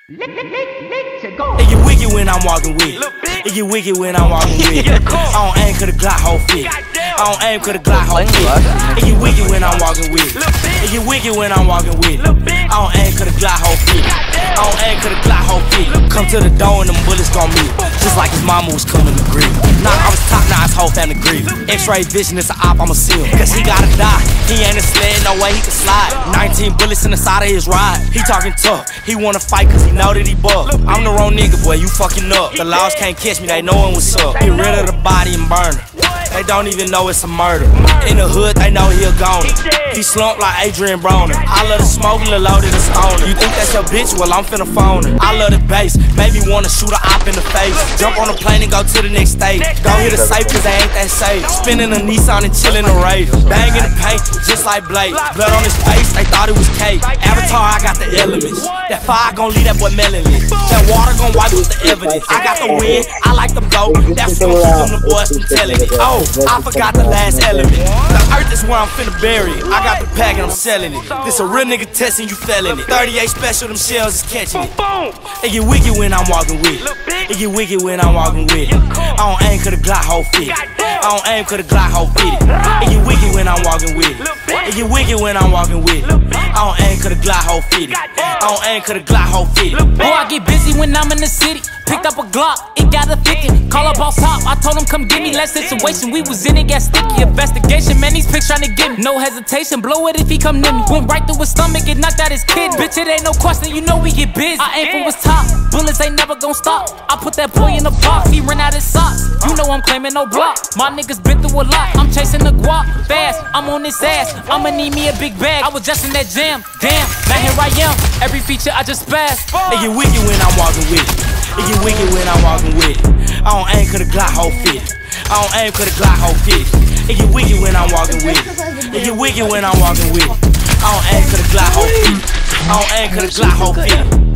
It get wicked when I'm walking with it. It get wicked when I'm walking with it. I don't aim 'cause the Glock whole fit. I don't aim 'cause the Glock whole fit. It get wicked when I'm walking with it. It get wicked when I'm walking with it. I don't aim 'cause the Glock whole fit. I don't aim 'cause the Glock whole fit. Come to the door and them bullets gon' meet. Just like his mama was coming to grief. Nah, I was top, now his whole family grief. X-ray vision, it's a op, I'ma see him. Cause he gotta die. He ain't a sled, no way he can slide. 19 bullets in the side of his ride. He talking tough, he wanna fight cause he know that he buck. I'm the wrong nigga, boy, you fucking up. The laws can't catch me, they knowin' what's up. Get rid of the body and burn her. They don't even know it's a murder. In the hood, they know he a goner. He slumped like Adrian Broner. I love the smoke, Lil Loaded the stoner. You think that's your bitch? Well, I'm finna phone her. I love the bass, made me wanna shoot a op in the face. Jump on a plane and go to the next stage. Don't hit a safe cause they ain't that safe. Spinning a Nissan and chillin' the Raider. Banging the paint, just like Blade. Blood on his face, they thought it was K. Avatar, I got the elements. That fire gon' leave that boy melanin. That water gon' wipe with the evidence. I got the wind, I like the blow. That's gonna keep them the boys from telling it. Oh, I forgot the last element. The earth is where I'm finna bury it. I got the pack and I'm selling it. This a real nigga testing, you felling it. 38 special, them shells is catching it. It get wicked when I'm walking with it. It get wicked when I'm walking with it. I don't aim 'cause the Glock whole fit. I don't aim 'cause the Glock whole fit it. It get wicked when I'm walking with it. It get wicked when I'm walking with it. I don't aim 'cause the Glock whole fit it. I don't aim 'cause the Glock whole fit it. Boy, I get busy when I'm in the city. Picked up a Glock, it got a 50. Call up off top, I told him come get me. Last situation we was in, it got sticky. Investigation, man, these pics tryna get me. No hesitation, blow it if he come near me. Went right through his stomach, it knocked out his kid. Bitch, it ain't no question, you know we get busy. I aim for his top, bullets ain't never gon' stop. I put that boy in the box, he ran out his socks. You know I'm claiming no block. My niggas been through a lot, I'm chasing the guap fast. I'm on this ass, I'ma need me a big bag. I was just in that jam, damn, now here I am. Every feature I just passed. It get wicked when I'm walking with it. It get wicked when I'm walking with it. I don't aim 'cause the Glock whole fit. I don't aim 'cause the Glock whole fit. It get wicked when I'm walking with it. It get wicked when I'm walking with it. I don't aim 'cause the Glock whole fit. I don't aim 'cause the Glock whole fit.